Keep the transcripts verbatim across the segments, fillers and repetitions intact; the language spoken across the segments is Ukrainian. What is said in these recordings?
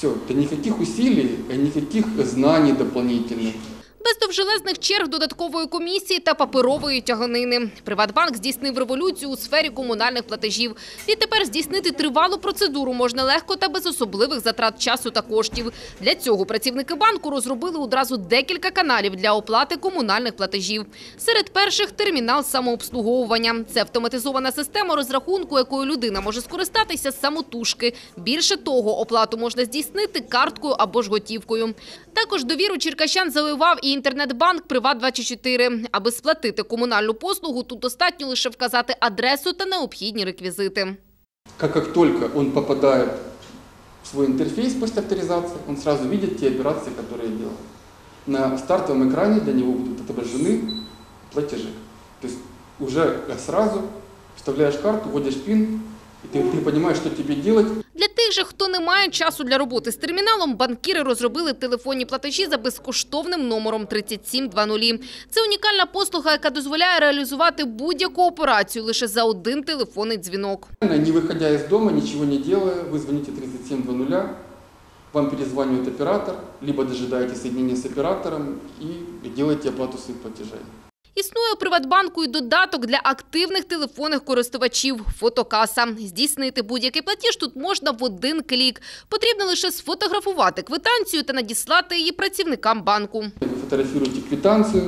Все, это никаких усилий, никаких знаний дополнительных. Без довжелезних черг, додаткової комісії та паперової тяганини. Приватбанк здійснив революцію у сфері комунальних платежів. Відтепер здійснити тривалу процедуру можна легко та без особливих затрат часу та коштів. Для цього працівники банку розробили одразу декілька каналів для оплати комунальних платежів. Серед перших – термінал самообслуговування. Це автоматизована система розрахунку, якою людина може скористатися самотужки. Більше того, оплату можна здійснити карткою або ж готівкою. Також довіру черкащан завоював і інтернет-банк Приват двадцять чотири. Аби сплатити комунальну послугу, тут достатньо лише вказати адресу та необхідні реквізити. Как, как только он попадает в свой интерфейс после авторизации, он сразу видит те операции, которые делал. На стартовом экране для него будут отображены платежи. То есть уже сразу вставляешь карту, вводишь пин, и ты, ты понимаешь, что тебе делать. Для тих же, хто не має часу для роботи з терміналом, банкіри розробили телефонні платежі за безкоштовним номером тридцять сім двадцять. Це унікальна послуга, яка дозволяє реалізувати будь-яку операцію лише за один телефонний дзвінок. Не виходя из дома, ничего не делая, вы звоните тридцать семь двадцать, вам перезванивает оператор, либо дожидаетесь соединения с оператором и делаете оплату своих платежей. Існує у Приватбанку і додаток для активних телефонних користувачів – фотокаса. Здійснити будь-який платіж тут можна в один клік. Потрібно лише сфотографувати квитанцію та надіслати її працівникам банку. Ви фотографуєте квитанцію,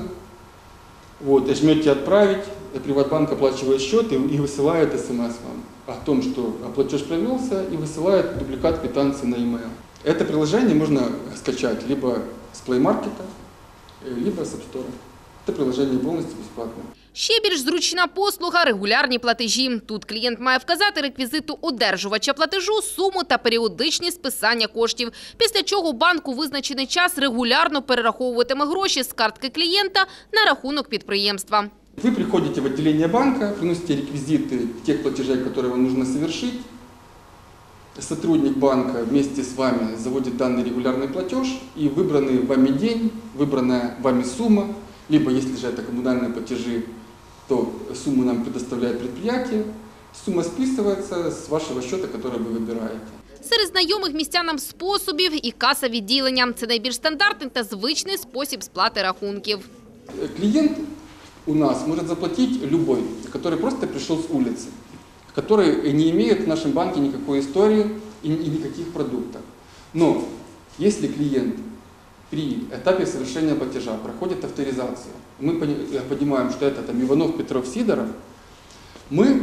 вот, жмете «Отправить», Приватбанк оплачивает счет и высылает смс вам о том, что платеж провелся, и высылает дубликат квитанции на e-mail. Это приложение можно скачать либо с Play Market, либо с App Store. Це приложення повністю безплатне. Ще більш зручна послуга – регулярні платежі. Тут клієнт має вказати реквізити одержувача платежу, суму та періодичність списання коштів. Після чого банк у визначений час регулярно перераховуватиме гроші з картки клієнта на рахунок підприємства. Ви приходите в відділення банку, приносите реквізити тих платежей, які вам потрібно совершить. Сотрудник банка вместе с вами заводит данный регулярный платеж, и выбранный вами день, выбранная вами сумма, либо, если же это коммунальные платежи, то сумму нам предоставляет предприятие, сумма списывается с вашего счета, который вы выбираете. Серед знайомих містянам способів і каса відділення. Це найбільш стандартний та звичний спосіб сплати рахунків. Клиент у нас может заплатить любой, который просто пришел с улицы, который не имеет в нашем банке никакой истории и никаких продуктов. Но если клиент при этапе совершения платежа проходит авторизацию, мы понимаем, что это там, Иванов, Петров, Сидоров, мы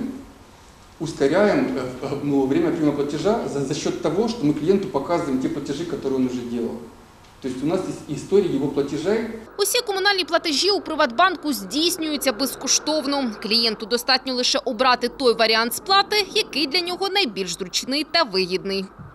ускоряем ну, время приема платежа за, за счет того, что мы клиенту показываем те платежи, которые он уже делал. То есть у нас є історія його платежей. Усі комунальні платежі у Приватбанку здійснюються безкоштовно. Клієнту достатньо лише обрати той варіант сплати, який для нього найбільш зручний та вигідний.